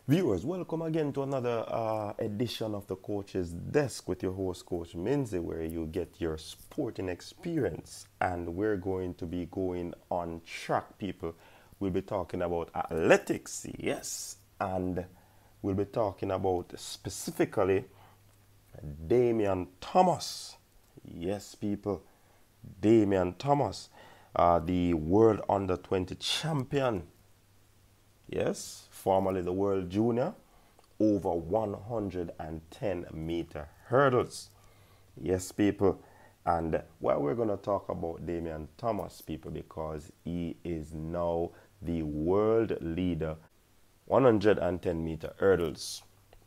Viewers, welcome again to another edition of the Coach's Desk with your host, Coach Minzy, where you get your sporting experience. And we're going to be going on track, people. We'll be talking about athletics, yes, and we'll be talking about specifically Damian Thomas. Yes, people, Damian Thomas, the World Under 20 champion. Yes, formerly the World Junior, over 110-meter hurdles. Yes, people. And well, we're going to talk about Damian Thomas, people, because he is now the world leader 110-meter hurdles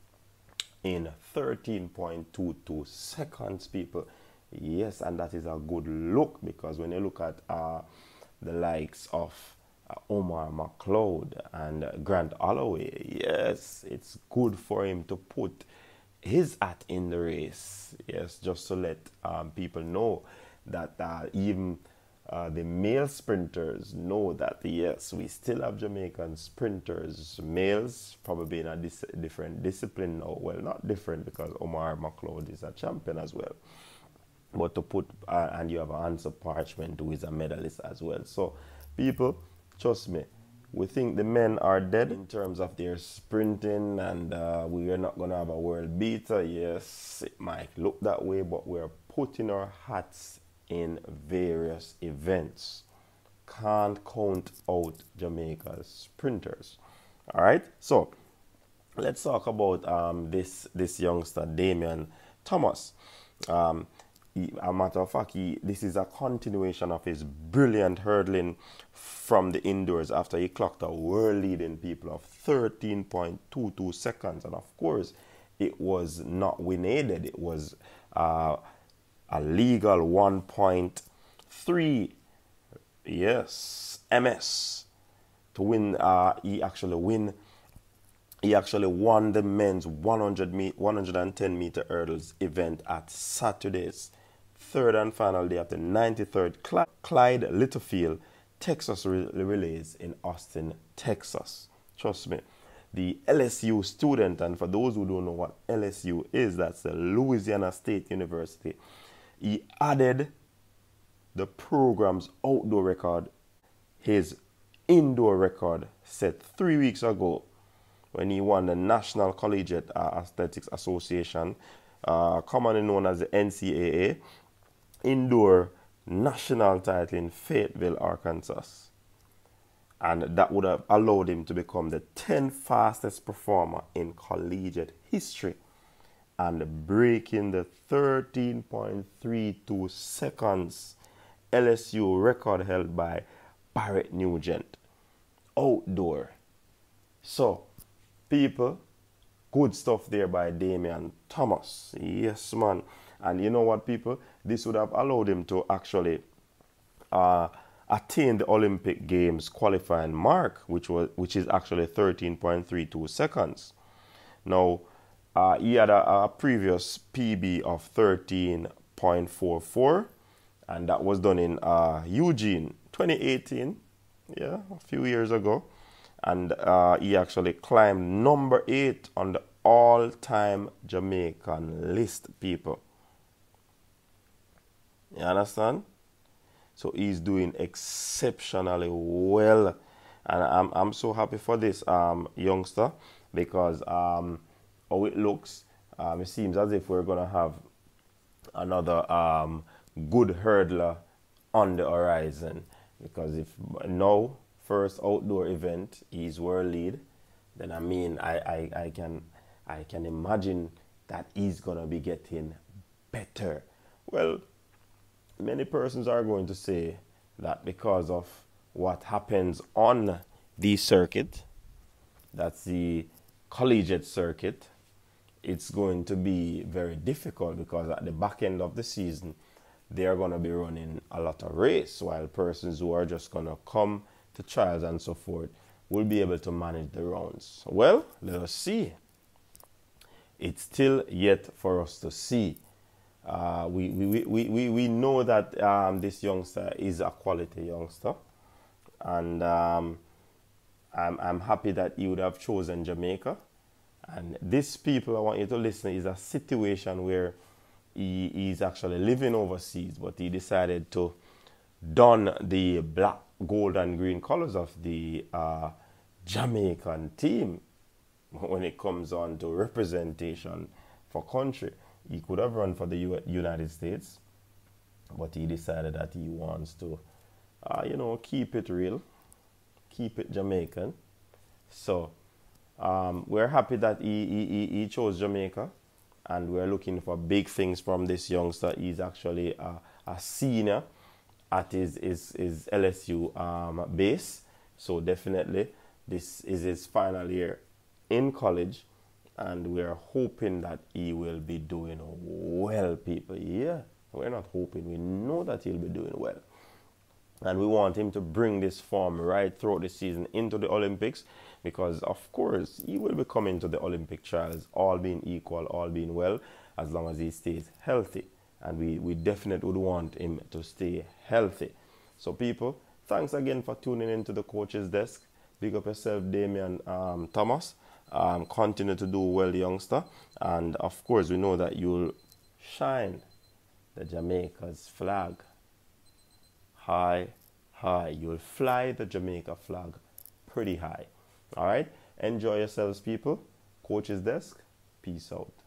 in 13.22 seconds, people. Yes, and that is a good look, because when you look at the likes of Omar McLeod and Grant Holloway, yes, it's good for him to put his hat in the race. Yes, just to let people know that even the male sprinters know that, yes, we still have Jamaican sprinters, males, probably in a different discipline now. Well, not different, because Omar McLeod is a champion as well. But to put, and you have Answer Parchment, who is a medalist as well. So, people, trust me, we think the men are dead in terms of their sprinting, and we are not going to have a world beater. Yes, it might look that way, but we're putting our hats in various events. Can't count out Jamaica's sprinters. All right, so let's talk about this youngster, Damian Thomas. A matter of fact, this is a continuation of his brilliant hurdling from the indoors after he clocked a world-leading people of 13.22 seconds. And of course, it was not win-aided. It was a legal 1.3, yes, MS to win. He actually won the men's 110-meter hurdles event at Saturday's third and final day of the 93rd Clyde Littlefield Texas Relays in Austin, Texas. Trust me, the LSU student, and for those who don't know what LSU is, that's the Louisiana State University, he added the program's outdoor record, his indoor record set 3 weeks ago, when he won the National Collegiate Athletics Association, commonly known as the NCAA, indoor national title in Fayetteville, Arkansas. And that would have allowed him to become the 10th fastest performer in collegiate history, and breaking the 13.32 seconds LSU record held by Barrett Nugent outdoor. So, people, good stuff there by Damian Thomas. Yes, man. And you know what, people? This would have allowed him to actually attain the Olympic Games qualifying mark, which is actually 13.32 seconds. Now, he had a previous PB of 13.44, and that was done in Eugene, 2018. Yeah, a few years ago. And he actually climbed number 8 on the all-time Jamaican list, people. You understand? So he's doing exceptionally well. And I'm so happy for this youngster, because how it looks, it seems as if we're going to have another good hurdler on the horizon. Because if now, first outdoor event, he's world lead, then I mean, I can imagine that he's going to be getting better. Well, many persons are going to say that because of what happens on the circuit, that's the collegiate circuit, it's going to be very difficult, because at the back end of the season, they're going to be running a lot of race, while persons who are just going to come to trials and so forth will be able to manage the rounds. Well, let us see. It's still yet for us to see. We know that this youngster is a quality youngster, and I'm happy that he would have chosen Jamaica. And this, people, I want you to listen, is a situation where he's actually living overseas, but he decided to don the black, gold, and green colors of the Jamaican team when it comes on to representation for country. He could have run for the United States, but he decided that he wants to, keep it real, keep it Jamaican. So we're happy that he chose Jamaica, and we're looking for big things from this youngster. He's actually a senior at his LSU base. So definitely this is his final year in college, and we're hoping that he will be doing well, people. Yeah, we're not hoping, we know that he'll be doing well. And we want him to bring this form right throughout the season into the Olympics, because of course he will be coming to the Olympic trials, all being equal, all being well, as long as he stays healthy. And we definitely would want him to stay healthy. So people, thanks again for tuning into the Coach's Desk. Big up yourself, Damian Thomas. Continue to do well, youngster. And of course, we know that you'll shine the Jamaica's flag high, high. You'll fly the Jamaica flag pretty high. All right? Enjoy yourselves, people. Coach's Desk. Peace out.